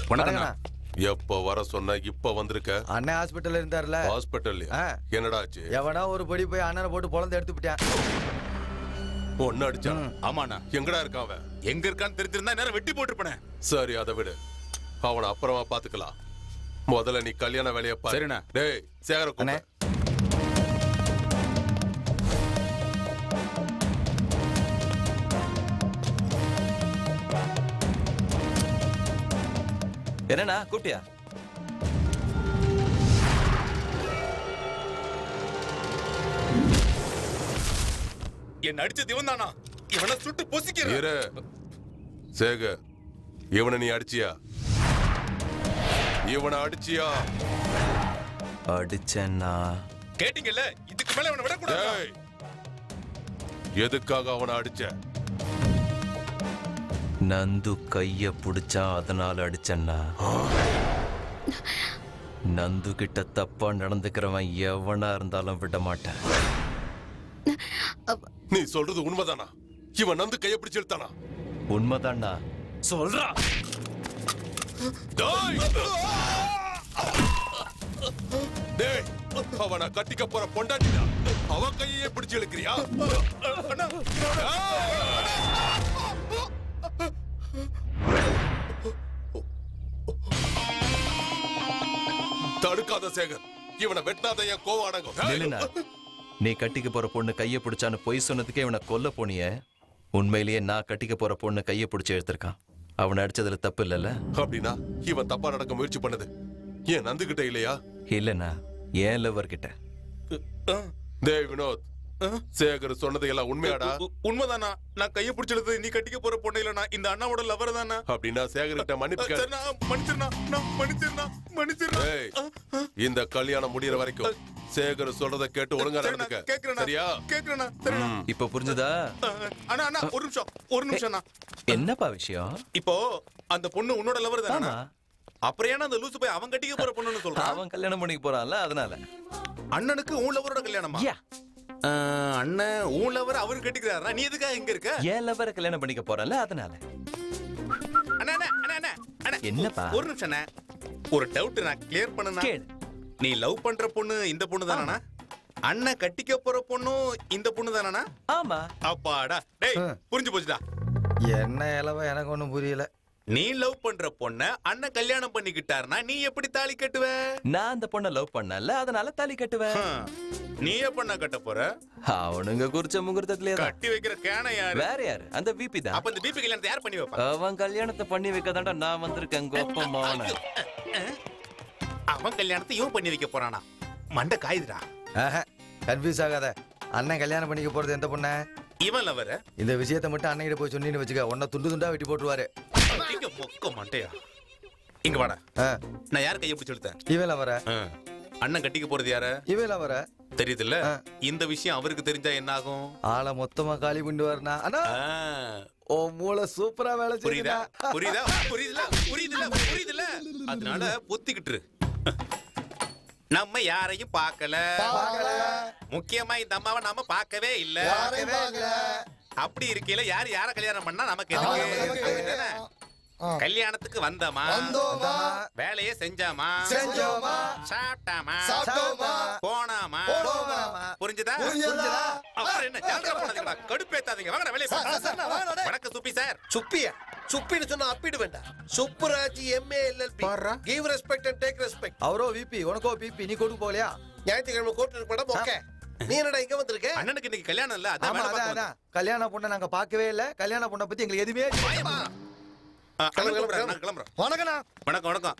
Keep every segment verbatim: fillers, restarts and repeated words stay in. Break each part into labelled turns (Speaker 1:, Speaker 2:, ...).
Speaker 1: வணக்கண்ணா.
Speaker 2: எப்ப வர சொன்ன இப்ப வந்திருக்க?
Speaker 1: அண்ணன் ஹாஸ்பிட்டல்ல இருந்தாருல.
Speaker 2: ஹாஸ்பிட்டல்ல என்னடா ஆச்சு?
Speaker 1: எவனா ஒரு படி போய் அண்ணனை போட்டு பொளந்து எடுத்து விட்டான்.
Speaker 2: ஒன்னு அடிச்சான்.
Speaker 3: ஆமாண்ணா.
Speaker 2: எங்கடா இருக்கான் அவன்?
Speaker 3: எங்க இருக்கான்னு தெரிஞ்சிருந்தா நேரம் வெட்டி போட்டுருப்பேனே.
Speaker 2: சரி அதை விடு, அவனை அப்புறமா பாத்துக்கலாம். முதல்ல நீ கல்யாண வேலையை பாரு.
Speaker 3: சரிண்ணா.
Speaker 2: டேய் சேகர கூப்பிடு.
Speaker 4: என்னண்ணா கூப்பிட்டியா?
Speaker 3: என்ன அடிச்சது இவன் தானா? இவனை சுட்டு பொசிக்கிற.
Speaker 2: சேகர், இவனை நீ அடிச்சியா? இவனை அடிச்சியா?
Speaker 4: அடிச்சேன்னா
Speaker 3: கேட்டீங்கல்ல, இதுக்கு மேல இவனை விடக்கூடாது.
Speaker 2: எதுக்காக அவனை அடிச்ச?
Speaker 4: நந்து கைய புடிச்சா அதனால அடிச்சேன்னா. நந்து கிட்ட தப்பா நடந்துக்கிறவன் எவனா இருந்தாலும் விட மாட்டேன்.
Speaker 2: நீ சொல்றது உண்மைதானா? இவன் நந்து கைய பிடிச்சு இழுத்தானா?
Speaker 4: உண்மைதான்டா. சொல்றா.
Speaker 2: டேய், அவனை கட்டிக்க போற பொண்டாட்டிடா. அவன் கையே பிடிச்சு இழுக்கிறியா? தடுக்காத சேகர், இவனை வெட்டாத என் கோவம் அடங்கும்.
Speaker 4: நீ கட்டிக்க போற பொண்ணு கைய பிடிச்சான்னு பொய் சொன்னதுக்கே இவனை கொல்ல போனிய. உண்மையிலேயே நான் கட்டிக்க போற பொண்ணு கைய பிடிச்சு எடுத்திருக்கான். அவனை அடிச்சதுல தப்பு இல்லல்ல?
Speaker 2: அப்படின்னா இவன் தப்பா நடக்க முயற்சி பண்ணது ஏன் நந்துகிட்ட இல்லையா?
Speaker 4: இல்லண்ணா, ஏன் லவர் கிட்ட.
Speaker 2: டேய் வினோத், சேகர் சொன்னது எல்லாம் உண்மையாடா?
Speaker 3: உண்மைதானா? நான் கைய பிடிச்சது நீ கட்டிக்க போற பொண்ணு இல்லனா இந்த அண்ணாவோட லவர் தானா?
Speaker 2: அப்படின்னா சேகர்கிட்ட மன்னிப்பு கேளு.
Speaker 3: மன்னிச்சிரனா, நான் மன்னிச்சிரனா, மன்னிச்சிரனா.
Speaker 2: டேய், இந்த கல்யாணம் முடியற வரைக்கும் சேகர் சொல்றத கேட்டு ஒழுங்கா நடந்துக்க.
Speaker 3: கேக்குறேனா?
Speaker 2: சரியா?
Speaker 3: கேக்குறேனா? சரியா?
Speaker 4: இப்ப புரிஞ்சுதா?
Speaker 3: அண்ணா அண்ணா ஒரு நிமிஷம், ஒரு நிமிஷம்ண்ணா.
Speaker 4: என்னப்பா விஷயம்?
Speaker 3: இப்போ அந்த பொண்ணு உன்னோட லவர் தானா? அப்புறம் ஏன்னா அந்த லூசு போய் அவன் கட்டிக்க போற பொண்ணுன்னு சொல்றான்?
Speaker 4: அவன் கல்யாணம் பண்ணிக்க போறான்ல, அதனால.
Speaker 3: அண்ணனுக்கு உன் லவரோட கல்யாணமா? அண்ணன் உன் லவர் அவரு கட்டிக்கிறாரா? நீ எதுக்காக இங்க இருக்க?
Speaker 4: ஏன் லவரை கல்யாணம் பண்ணிக்க போறான்ல, அதனால.
Speaker 3: அண்ணா அண்ணா அண்ணா அண்ணா
Speaker 4: என்னப்பா?
Speaker 3: ஒரு நிமிஷம் அண்ணா, ஒரு டவுட் நான் கிளியர் பண்ணனா. நீ லவ் பண்ற பொண்ணு இந்த பொண்ணு தானா? அண்ணன் கட்டிக்க போற பொண்ணும் இந்த பொண்ணு தானா?
Speaker 4: ஆமா.
Speaker 3: அப்பாடா, டேய் புரிஞ்சு போச்சுடா.
Speaker 1: என்ன இலவ எனக்கு ஒண்ணும் புரியல.
Speaker 3: நீ லவ் பண்ற பொண்ண அண்ணன் கல்யாணம் பண்ணிக்கிட்டாருனா நீ எப்படி தாலி கட்டுவ?
Speaker 4: நான் அந்த பொண்ண லவ் பண்ணல, அதனால தாலி கட்டுவேன்.
Speaker 3: நீ எப்ப கட்ட போற?
Speaker 4: அவனுங்க குறிச்ச முகூர்த்தத்திலே
Speaker 3: கட்டி வைக்கிற கேன யாரு?
Speaker 4: வேற யாரு? அந்த பிபி தான்.
Speaker 3: அப்ப இந்த பிபி கல்யாணத்தை யார் பண்ணி வைப்பா?
Speaker 4: அவன் கல்யாணத்தை பண்ணி வைக்கதாண்டா நான் வந்திருக்கேன். கோப்பமான
Speaker 3: அவன் கல்யாணத்தை இவன் பண்ணி வைக்க போறானா? மண்டை காயுதுடா.
Speaker 1: கன்ஃபியூஸ் ஆகாத. அண்ணன் கல்யாணம் பண்ணிக்க போறது எந்த பொண்ண?
Speaker 3: இவன் லவர்.
Speaker 1: இந்த விஷயத்தை மட்டும் அண்ணன் கிட்ட போய் சொன்னீன்னு வச்சுக்க, உன்னை துண்டு துண்டா வெட்டி போட்டுருவாரு.
Speaker 3: இங்க மொக்க மண்டையா. இங்க வாடா. நான் யார் கைய பிடிச்சு இழுத்தேன்?
Speaker 1: இவன் லவர.
Speaker 3: அண்ணன் கட்டிக்க போறது யார?
Speaker 1: இவன் லவர.
Speaker 3: தெரியுதுல்ல? இந்த விஷயம் அவருக்கு தெரிஞ்சா என்ன ஆகும்?
Speaker 1: ஆளை மொத்தமா காலி பண்ணுவாருனா. அண்ணா ஓ மூளை சூப்பரா வேலை
Speaker 3: புரியுதா? புரியுதா? புரியுதுல? புரியுதுல? புரியுதுல? அதனால பொத்திக்கிட்டு நம்ம யாரையும் பார்க்கல. முக்கியமா இந்த அம்மாவை நாம பார்க்கவே இல்ல. அப்படி இருக்கையில யாரு யார கல்யாணம் பண்ணா நமக்கு எதுக்கு? கல்யாணத்துக்கு வந்தமா, வேலையை செஞ்சாமா, சாப்பிட்டாமா, போனாமா. புரிஞ்சுதா? அப்புறம் என்ன ஜாலியா போனதுங்களா? கடுப்பேத்தாதீங்க, வாங்க வேலையை பார்க்கலாம். வணக்கம் சுப்பி சார்.
Speaker 5: சுப்பியா? சுப்பின்னு சொன்னா அப்பிடு வேண்டாம். Subburaj MA LLB. Give respect and take respect.
Speaker 1: அவரோ விபி, உனக்கோ பிபி. நீ கோர்ட்டுக்கு போகலையா?
Speaker 5: ஞாயிற்றுக்கிழமை கோர்ட்டுக்கு போட ஓகே. நீ என்னடா இங்க வந்திருக்க?
Speaker 3: அண்ணனுக்கு இன்னைக்கு கல்யாணம் இல்ல,
Speaker 1: அதான் அதான். கல்யாண பொண்ணை நாங்க பார்க்கவே இல்ல. கல்யாண பொண்ணை பத்தி எங்களுக்கு எதுவுமே
Speaker 3: வணக்கம் வணக்கம்.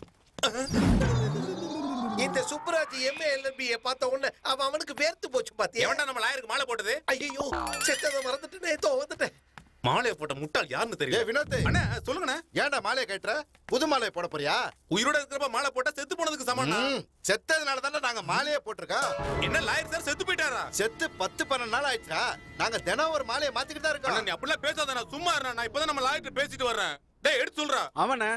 Speaker 5: இந்த சுப்புராஜ் எம்ஏ எல்எல்பி பார்த்த உடனே அவன் அவனுக்கு வேர்த்து போச்சு பாத்தியா?
Speaker 3: எவன்டா நம்ம லாயருக்கு மாலை போட்டது?
Speaker 5: ஐயோ செத்தத மறந்துட்டேனே. தோ வந்துட்டேன்.
Speaker 3: மாலையை போட்ட முட்டாள் யாருன்னு தெரியல.
Speaker 6: ஏ வினோத்,
Speaker 3: அண்ணா சொல்லுங்கண்ணா.
Speaker 6: ஏன்டா மாலையை கட்டுற? புது மாலையை போட போறியா?
Speaker 3: உயிரோட இருக்கிறப்ப மாலை போட்டா செத்து போனதுக்கு சமானா?
Speaker 6: செத்ததுனால தானே நாங்க மாலையை போட்டிருக்கோம்.
Speaker 3: என்ன லாயர் சார் செத்து போயிட்டாரா?
Speaker 6: செத்து பத்து பன்னெண்டு நாள் ஆயிடுச்சா? நாங்க தினம் ஒரு மாலையை மாத்திக்கிட்டு தான் இருக்கோம்.
Speaker 3: நீ அப்படிலாம் பேசாத, நான் சும்மா இருறேன். நான் இப்பதான் நம்ம லாயர்கிட்ட பேசிட்டு வர்றேன். டேய் எடுத்து சொல்றா.
Speaker 6: அவனே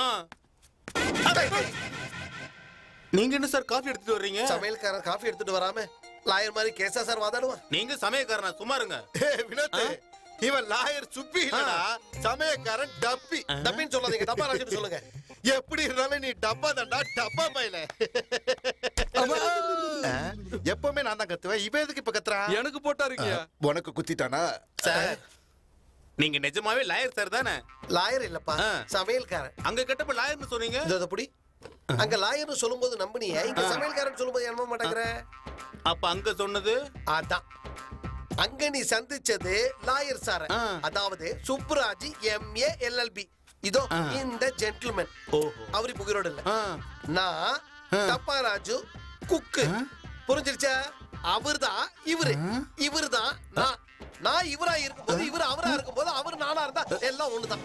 Speaker 3: நீங்க என்ன சார் காஃபி எடுத்துட்டு வர்றீங்க?
Speaker 5: சமையல்காரன் காஃபி எடுத்துட்டு வராம லாயர் மாதிரி கேஸா சார் வாதாடுவான்.
Speaker 3: நீங்க சமயக்காரனா? சும்மா இருங்க.
Speaker 6: வினோத், இவன் லாயர் சுப்பி இல்லடா, சமயக்காரன் டப்பி.
Speaker 5: டப்பின்னு சொல்லாதீங்க, தப்பா நினைச்சிட்டு சொல்லுங்க.
Speaker 6: எப்படி இருந்தாலும் நீ டப்பா தான்டா டப்பா பையல. எப்பவுமே நான் தான் கத்துவேன், இவன் எதுக்கு இப்ப கத்துறான்?
Speaker 2: எனக்கு போட்டா இருக்கியா?
Speaker 6: உனக்கு குத்திட்டானா?
Speaker 3: சார் நீங்க நிஜமாவே லாயர் சார் தானே?
Speaker 5: லாயர் இல்லப்பா, சமையல்காரன்.
Speaker 3: அங்க கட்டப்ப லாயர்னு சொன்னீங்க.
Speaker 5: இதோ புடி. அங்க லாயர்னு சொல்லும்போது நம்பினியே, இங்க சமையல்காரன் சொல்லும்போது நம்ப மாட்டேங்கிற.
Speaker 3: அப்ப அங்க சொன்னது
Speaker 5: அதான், அங்க நீ சந்திச்சது லாயர் சார், அதாவது சுப்புராஜ் எம்ஏ எல்எல்பி. இதோ இந்த ஜென்டில்மேன், அவரு புகிரோடு இல்ல. நான் டப்பாராஜு குக்கு. புரிஞ்சிருச்சா? அவர்தான் இவரு, இவர்தான் நான். நான் இவரா இருக்கும்போது இவரு அவரா இருக்கும்போது அவரு நானா இருந்தா எல்லாம் ஒண்ணுதான்.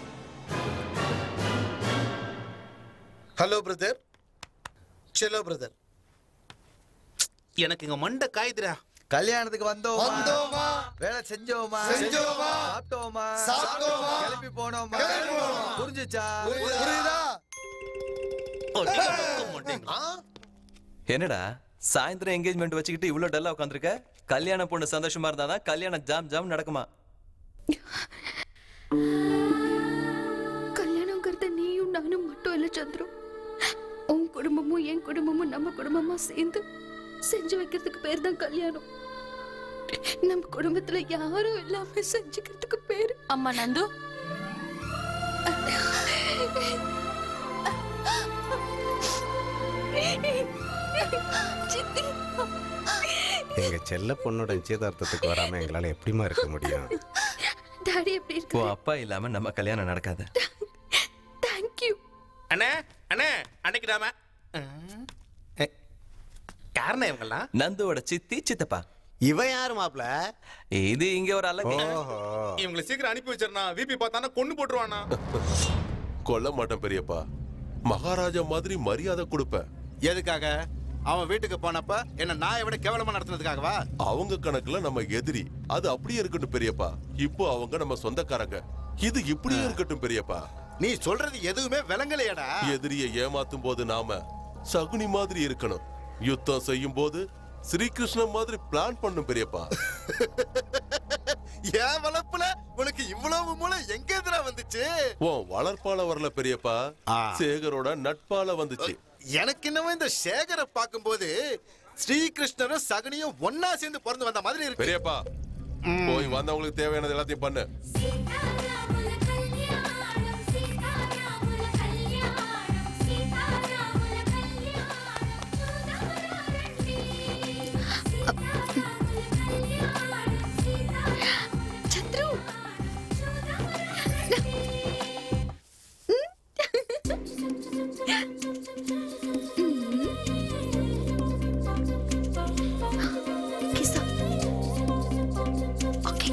Speaker 5: ஹலோ பிரதர், செலோ பிரதர்.
Speaker 3: எனக்கு இங்க மண்டை காயுதுடா.
Speaker 1: கல்யாணத்துக்கு வந்தோமா
Speaker 5: வந்தோமா,
Speaker 1: வேலை செஞ்சோமா
Speaker 5: செஞ்சோமா,
Speaker 1: சாப்பிட்டோமா
Speaker 5: சாப்பிட்டோமா,
Speaker 1: கிளம்பி போனோமா. புரிஞ்சுச்சா?
Speaker 5: புரியுதா?
Speaker 4: என்னடா சாயந்தரம் என்கேஜ்மெண்ட் வச்சுக்கிட்டு இவ்வளவு டல்லா உட்காந்துருக்க? கல்யாண பொண்ணு சந்தோஷமா இருந்தாதான் கல்யாணம் ஜாம் ஜாம் நடக்குமா?
Speaker 7: கல்யாணங்கிறது நீயும் நானும் மட்டும் இல்ல சந்திரு. உன் குடும்பமும் என் குடும்பமும் நம்ம குடும்பமா சேர்ந்து செஞ்சு வைக்கிறதுக்கு பேர் தான் கல்யாணம். நம்ம குடும்பத்துல யாரும் இல்லாம செஞ்சுக்கிறதுக்கு பேரு.
Speaker 8: அம்மா நந்து,
Speaker 7: சித்தி,
Speaker 9: எங்க செல்ல பொண்ணோட நிச்சயதார்த்தத்துக்கு வராம எங்களால எப்படிமா இருக்க முடியும்?
Speaker 7: டாடி எப்படி இருக்கு?
Speaker 4: உன் அப்பா இல்லாம நம்ம கல்யாணம் நடக்காது.
Speaker 7: Thank you.
Speaker 3: அண்ணே அண்ணே அன்னைக்கு நாம காரணம் இவங்கெல்லாம்
Speaker 4: நந்துவோட சித்தி சித்தப்பா.
Speaker 9: இவன் யாரு மாப்ள?
Speaker 4: இது இங்க ஒரு அழகு.
Speaker 3: இவங்களை சீக்கிரம் அனுப்பி வச்சிருந்தா விபி பார்த்தானா கொண்டு போட்டுருவானா?
Speaker 2: கொல்ல மாட்டேன் பெரியப்பா, மகாராஜா மாதிரி மரியாதை கொடுப்பேன்.
Speaker 6: எதுக்காக? அவன் வீட்டுக்கு போனப்ப என்ன நாயை விட கேவலமா நடத்துனதுக்காகவா?
Speaker 2: அவங்க கணக்குல நம்ம எதிரி, அது அப்படியே இருக்கட்டும் பெரியப்பா. இப்போ அவங்க நம்ம சொந்தக்காரங்க, இது இப்படியே இருக்கட்டும் பெரியப்பா.
Speaker 6: நீ சொல்றது எதுவுமே விளங்கலையடா.
Speaker 2: எதிரியை ஏமாத்தும் போது நாம சகுனி மாதிரி இருக்கணும், யுத்தம் செய்யும் போது ஸ்ரீகிருஷ்ணன் மாதிரி பிளான் பண்ணும் பெரியப்பா.
Speaker 6: ஏன் வளர்ப்புல உனக்கு இவ்வளவு மூளை எங்க எதிரா வந்துச்சு?
Speaker 2: உன் வளர்ப்பால வரல பெரியப்பா, சேகரோட நட்பால வந்துச்சு.
Speaker 6: எனக்கு இன்னமும் இந்த சேகரை பார்க்கும்போது ஸ்ரீகிருஷ்ணரும் சகுனியும் ஒன்னா சேர்ந்து பிறந்து வந்த மாதிரி இருக்கு
Speaker 2: பெரியப்பா. போய் வந்தவங்களுக்கு தேவையானது எல்லாத்தையும் பண்ணு.
Speaker 7: சந்திரு, கிசா. ஓகே.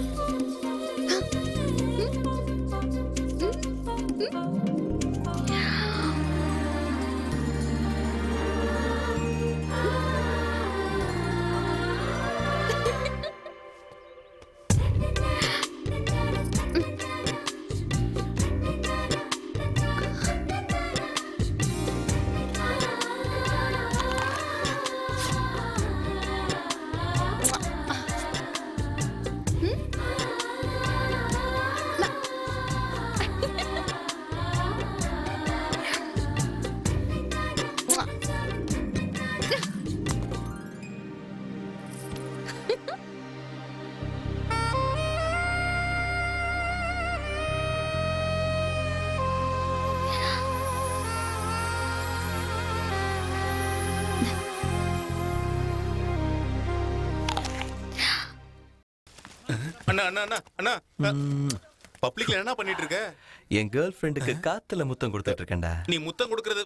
Speaker 3: அண்ணா அண்ணா அண்ணா அண்ணா பப்ளிக்ல என்ன பண்ணிட்டு இருக்க?
Speaker 4: என் கேர்ள் ஃப்ரெண்டுக்கு காத்துல முத்தம் கொடுத்துட்டு இருக்கேன்டா.
Speaker 3: நீ முத்தம் கொடுக்கறது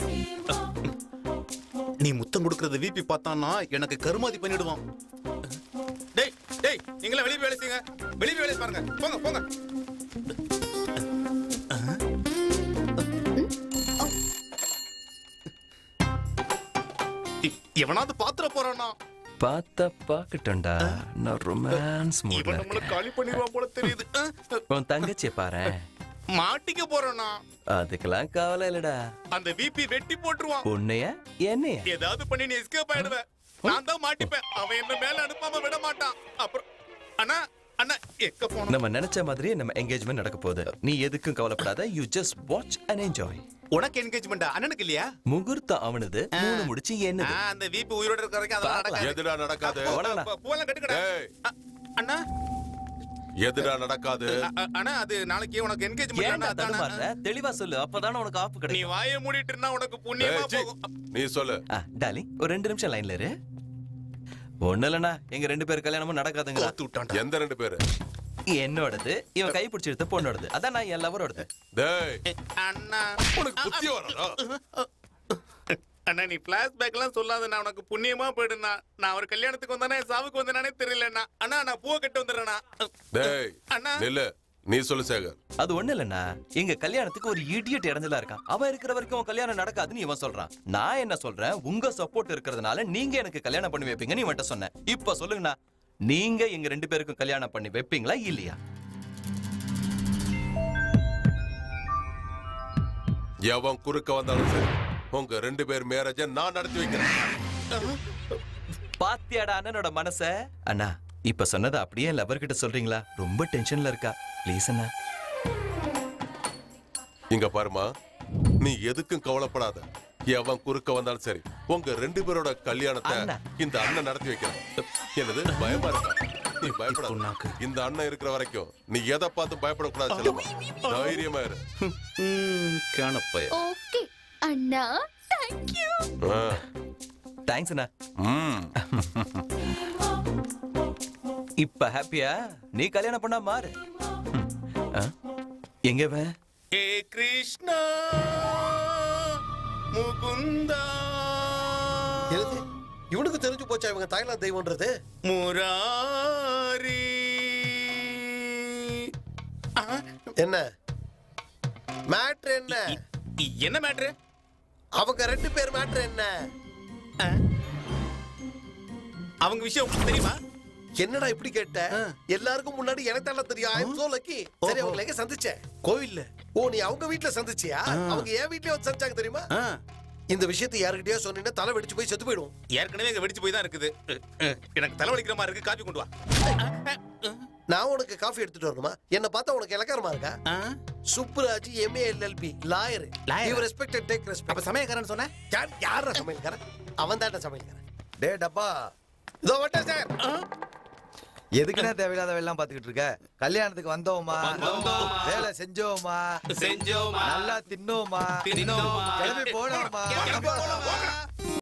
Speaker 3: நீ முத்தம் கொடுக்கறது விபி பார்த்தான்னா எனக்கு கருமாதி பண்ணிடுவான். டேய் டேய் நீங்களே வெளியே வேலை செய்யுங்க, வெளியே வேலை பாருங்க, போங்க போங்க. எவனாவது பாத்திர போறானா?
Speaker 4: பார்த்தா பாக்கட்டும்டா, நான் ரொமான்ஸ் மூட்ல
Speaker 3: இவன் நம்மள காலி பண்ணிடுவான் போல தெரியுது.
Speaker 4: உன் தங்கச்சியை பாரு,
Speaker 3: மாட்டிக்க போறானா?
Speaker 4: அதுக்கெல்லாம் கவலை இல்லடா.
Speaker 3: அந்த விபி வெட்டி போட்டுருவான்.
Speaker 4: உன்னைய என்னைய
Speaker 3: ஏதாவது பண்ணி நீ எஸ்கேப் ஆயிடுவேன். நான் தான் மாட்டிப்பேன். அவன் என்ன மேல அனுப்பாம விட மாட்டான். அப்புறம் அண்ணா அண்ணா எங்க போனோம்?
Speaker 4: நம்ம நினைச்ச மாதிரியே நம்ம என்கேஜ்மெண்ட் நடக்க போகுது. நீ எதுக்கும் கவலைப்படாத. You just watch and enjoy.
Speaker 3: உனக்கு என்கேஜ்மெண்டா? அண்ணனுக்கு இல்லையா?
Speaker 4: முகூர்த்தம் அவனது, மூணு முடிச்சு என்னது?
Speaker 3: ஆ, அந்த வீப்பு உயிரோட இருக்கிற வரைக்கும் அதெல்லாம் நடக்காது.
Speaker 2: எதுடா நடக்காது?
Speaker 4: போடா.
Speaker 3: பூவெல்லாம் கட்டுக்கடா.
Speaker 2: ஏய்.
Speaker 3: அ- அண்ணா
Speaker 2: எதுடா நடக்காது?
Speaker 3: அ- அ- அண்ணா அது நாளைக்கு உனக்கு
Speaker 4: ஏன்டா
Speaker 3: என்கேஜ்மெண்ட்.
Speaker 4: தடுமாறுற? தெளிவா சொல்லு, அப்பதானே உனக்கு ஆப்பு
Speaker 3: நீ
Speaker 4: கிடைக்கும்.
Speaker 3: வாயை மூடிட்டு இருந்தா உனக்கு புண்ணியமா
Speaker 2: ஏய், சீ.
Speaker 3: போகும்.
Speaker 2: நீ சொல்லு.
Speaker 4: டார்லிங், ஒரு ரெண்டு நிமிஷம் லைன்ல இரு. ஒண்ணு இல்லண்ணா, எங்க ரெண்டு பேர் கல்யாணமும் நடக்காதுங்களா?
Speaker 3: தோத்து விட்டான்டா.
Speaker 2: எந்த ரெண்டு பேரு?
Speaker 4: என்னோடது, இவன் கை பிடிச்சி எடுத்த பொண்ணோடது. அதான் நான் என் லவரோடது.
Speaker 2: டேய்,
Speaker 3: அண்ணா
Speaker 2: உனக்கு புத்தி வரடா.
Speaker 3: அண்ணா நீ பிளாஷ்பேக் எல்லாம் சொல்லாத. நான் உனக்கு புண்ணியமா போயிடுனா. நான் ஒரு கல்யாணத்துக்கு வந்தானே சாவுக்கு வந்தானே தெரியலண்ணா. அண்ணா நான் பூவை கட்டு வந்துடுறேண்ணா.
Speaker 2: டேய்,
Speaker 3: அண்ணா.
Speaker 2: நில்லு. நீ சொல்லு சேகர்.
Speaker 4: அது ஒண்ணு இல்லண்ணா, எங்க கல்யாணத்துக்கு ஒரு இடியட் இறஞ்சலா இருக்கான். அவன் இருக்கிற வரைக்கும் உன் கல்யாணம் நடக்காதுன்னு இவன் சொல்றான். நான் என்ன சொல்றேன், உங்க சப்போர்ட் இருக்கிறதுனால நீங்க எனக்கு கல்யாணம் பண்ணி வைப்பீங்கன்னு இவன்ட்ட சொன்னேன். இப்ப சொல்லுங்கண்ணா, நீங்க எங்க ரெண்டு பேருக்கும் கல்யாணம் பண்ணி வைப்பீங்களா இல்லையா?
Speaker 2: எவன் குறுக்க வந்தாலும் சரி, உங்க ரெண்டு பேர் மேரேஜ நான் நடத்தி வைக்கிறேன்.
Speaker 4: பாத்தியாடா அண்ணனோட மனச? அண்ணா இப்ப சொன்னதை அப்படியே லவர் கிட்ட சொல்றீங்களா? ரொம்ப டென்ஷன்ல இருக்கா. ப்ளீஸ் அண்ணா.
Speaker 2: இங்க பாருமா, நீ எதுக்கும் கவலைப்படாத. எவன் குறுக்க வந்தாலும் சரி, உங்க ரெண்டு பேரோட கல்யாணத்தை
Speaker 4: அண்ணா.
Speaker 2: இந்த அண்ணன் நடத்தி வைக்கிறேன். என்னது பயமா இருக்கா? நீ பயப்படாத. இந்த அண்ணன் இருக்கிற வரைக்கும் நீ எதை பார்த்து பயப்படக்கூடாது செல்லம்மா. தைரியமா இரு.
Speaker 4: காணப்பய.
Speaker 7: ஓகே அண்ணா, தேங்க் யூ.
Speaker 2: ஆ.
Speaker 4: தேங்க்ஸ் அண்ணா.
Speaker 2: ம்.
Speaker 4: இப்ப ஹாப்பியா? நீ கல்யாணம் பண்ணா மாறு. ம். ஆ? எங்க இவன்?
Speaker 3: ஏ கிருஷ்ணா முகுந்தா
Speaker 5: எழுது. இவனுக்கு தெரிஞ்சு போச்சா இவங்க தாய்லாந்து தெய்வம்ன்றது?
Speaker 3: முராரி. ஆ,
Speaker 5: என்ன மேட்ரு? என்ன
Speaker 3: இ- என்ன மேட்ரு?
Speaker 5: அவங்க ரெண்டு பேர் மேட்ரு என்ன?
Speaker 3: அவங்க விஷயம் உங்களுக்கு தெரியுமா?
Speaker 5: என்னடா இப்படி கேட்ட? எல்லாருக்கும் முன்னாடி எனக்கு தான் தெரியும். I am so lucky. சரி, அவங்களை எங்க சந்திச்சேன்?
Speaker 3: கோவில்ல.
Speaker 5: ஓ, நீ அவங்க வீட்ல சந்திச்சியா? அவங்க என் வீட்லயே வந்து சந்திச்சாங்க தெரியுமா? இந்த விஷயத்தை யாருக்கிட்டயோ சொன்னீங்கன்னா தலை வெடிச்சு போய் செத்து போயிடும்.
Speaker 3: ஏற்கனவே எங்க வெடிச்சு போய் தான் இருக்குது. எனக்கு தலைவலிக்கிற மாதிரி இருக்கு. காப்பி கொண்டு வா.
Speaker 5: நான் உனக்கு காஃபி எடுத்துட்டு வரணுமா? என்ன பார்த்தா உனக்கு இலக்காரமா இருக்கா? Subburaj MA LLB lawyer.
Speaker 3: Lawyer.
Speaker 5: You respect and take
Speaker 3: அப்ப
Speaker 5: ரெஸ்பெக்ட்.
Speaker 3: சமயக்காரன் சொன்ன?
Speaker 5: யார் யாரா சமையல்காரன்? அவன் தான் சமையல்காரன். டே டப்பா, இதோ வட்டேன் சார்.
Speaker 1: எதுக்குன்னா தேவையில்லாத வேலை எல்லாம் பாத்துக்கிட்டு இருக்க? கல்யாணத்துக்கு வந்தோமா, வேலை செஞ்சோமா,
Speaker 3: செஞ்சோமா,
Speaker 1: நல்லா தின்னோமா,
Speaker 3: தின்னோமா,
Speaker 1: கிளம்பி போனோமா.
Speaker 3: கிளம்பி போனோமா.